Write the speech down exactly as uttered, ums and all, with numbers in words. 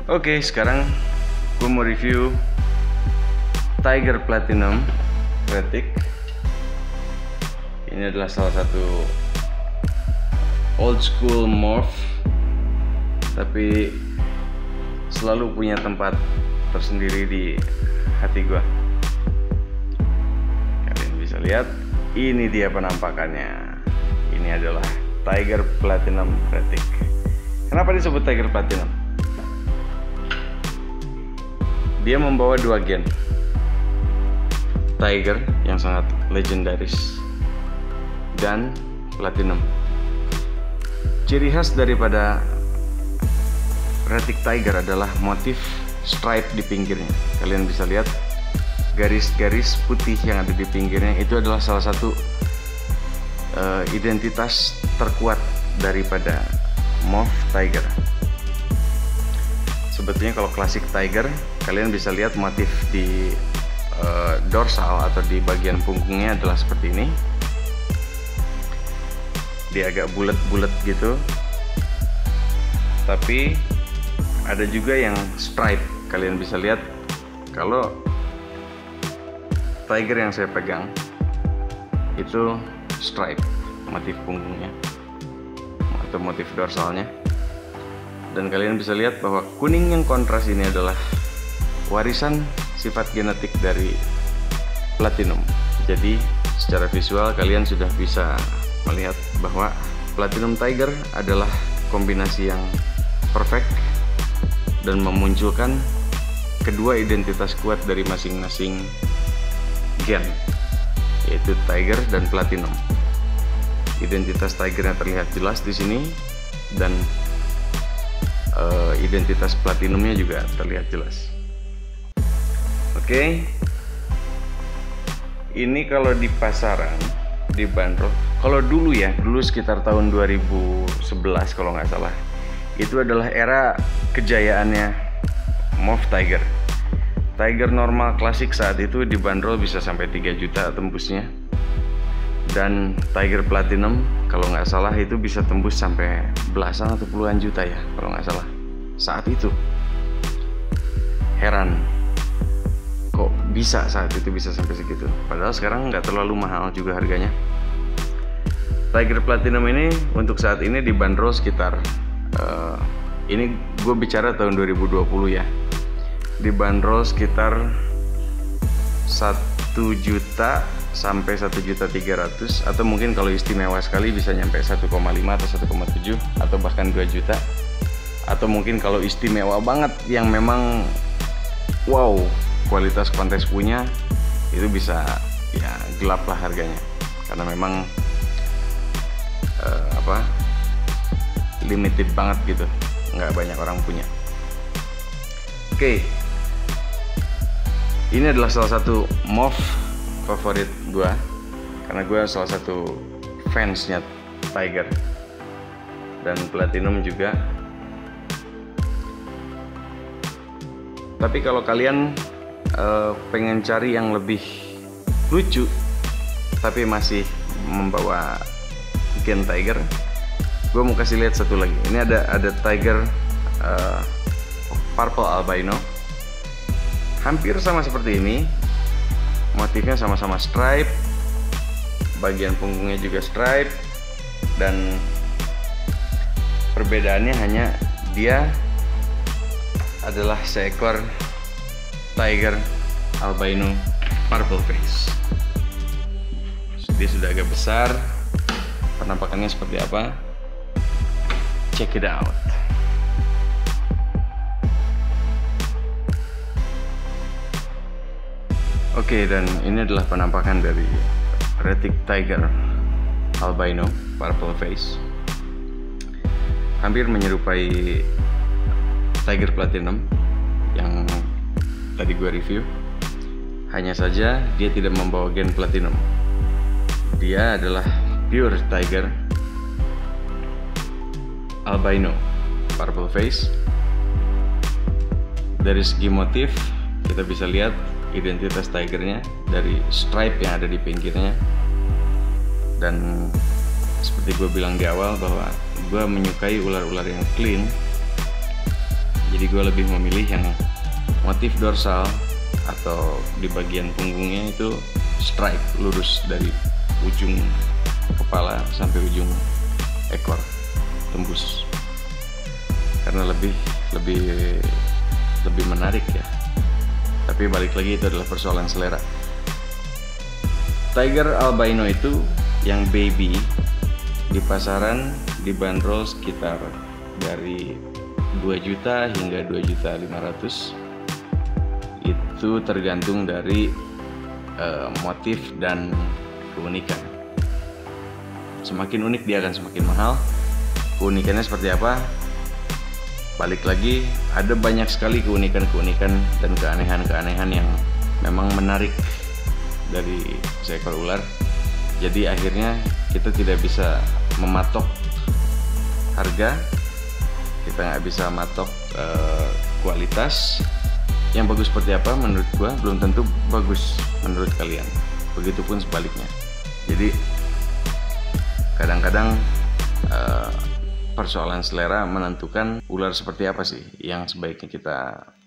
Oke, sekarang gue mau review Tiger Platinum Retic. Ini adalah salah satu old school morph, tapi selalu punya tempat tersendiri di hati gue. Kalian bisa lihat, ini dia penampakannya. Ini adalah Tiger Platinum Retic. Kenapa disebut Tiger Platinum? Dia membawa dua gen Tiger yang sangat legendaris dan Platinum. Ciri khas daripada Retic Tiger adalah motif stripe di pinggirnya. Kalian bisa lihat garis-garis putih yang ada di pinggirnya. Itu adalah salah satu uh, identitas terkuat daripada morph Tiger. Sebetulnya kalau klasik Tiger, kalian bisa lihat motif di uh, dorsal atau di bagian punggungnya adalah seperti ini. Dia agak bulat-bulat gitu. Tapi ada juga yang stripe. Kalian bisa lihat kalau Tiger yang saya pegang itu stripe, motif punggungnya atau motif dorsalnya. Dan kalian bisa lihat bahwa kuning yang kontras ini adalah warisan sifat genetik dari Platinum. Jadi secara visual kalian sudah bisa melihat bahwa Platinum Tiger adalah kombinasi yang perfect dan memunculkan kedua identitas kuat dari masing-masing gen, yaitu Tiger dan Platinum. Identitas Tigernya terlihat jelas di sini dan Uh, identitas Platinumnya juga terlihat jelas. Oke, okay. Ini kalau di pasaran dibanderol, kalau dulu ya, dulu sekitar tahun dua ribu sebelas kalau nggak salah, itu adalah era kejayaannya morph Tiger. Tiger normal klasik saat itu dibanderol bisa sampai tiga juta tembusnya, dan Tiger Platinum kalau nggak salah itu bisa tembus sampai belasan atau puluhan juta ya kalau nggak salah saat itu. Heran kok bisa saat itu bisa sampai segitu, padahal sekarang nggak terlalu mahal juga harganya. Tiger Platinum ini untuk saat ini dibanderol sekitar uh, ini gue bicara tahun dua ribu dua puluh ya, dibanderol sekitar satu juta sampai satu juta tiga ratus, atau mungkin kalau istimewa sekali bisa nyampe satu koma lima atau satu koma tujuh atau bahkan dua juta, atau mungkin kalau istimewa banget yang memang wow kualitas kontes punya itu bisa ya gelap lah harganya karena memang uh, apa limited banget gitu, nggak banyak orang punya. Oke, okay. Ini adalah salah satu morph favorit gue karena gue salah satu fansnya Tiger dan Platinum juga. Tapi kalau kalian uh, pengen cari yang lebih lucu tapi masih membawa gen Tiger, gue mau kasih lihat satu lagi. Ini ada ada Tiger uh, Purple Albino, hampir sama seperti ini. Motifnya sama-sama stripe, bagian punggungnya juga stripe, dan perbedaannya hanya dia adalah seekor Tiger Albino Purple Face. Dia sudah agak besar. Penampakannya seperti apa? Check it out. Oke, okay, dan ini adalah penampakan dari Retic Tiger Albino Purple Face. Hampir menyerupai Tiger Platinum yang tadi gue review. Hanya saja dia tidak membawa gen Platinum. Dia adalah pure Tiger Albino Purple Face. Dari segi motif kita bisa lihat identitas Tigernya dari stripe yang ada di pinggirnya. Dan seperti gue bilang di awal bahwa gue menyukai ular-ular yang clean, Jadi gue lebih memilih yang motif dorsal atau di bagian punggungnya itu stripe lurus dari ujung kepala sampai ujung ekor, tembus, karena lebih lebih lebih menarik ya. Tapi balik lagi, itu adalah persoalan selera. Tiger albino itu yang baby di pasaran dibanderol sekitar dari dua juta hingga dua juta lima ratus. Itu tergantung dari uh, motif dan keunikan. Semakin unik dia akan semakin mahal. Keunikannya seperti apa? Balik lagi, ada banyak sekali keunikan-keunikan dan keanehan-keanehan yang memang menarik dari seekor ular. Jadi akhirnya kita tidak bisa mematok harga, kita nggak bisa matok uh, kualitas. Yang bagus seperti apa menurut gua belum tentu bagus menurut kalian. Begitupun sebaliknya. Jadi kadang-kadang uh, persoalan selera menentukan ular seperti apa sih yang sebaiknya kita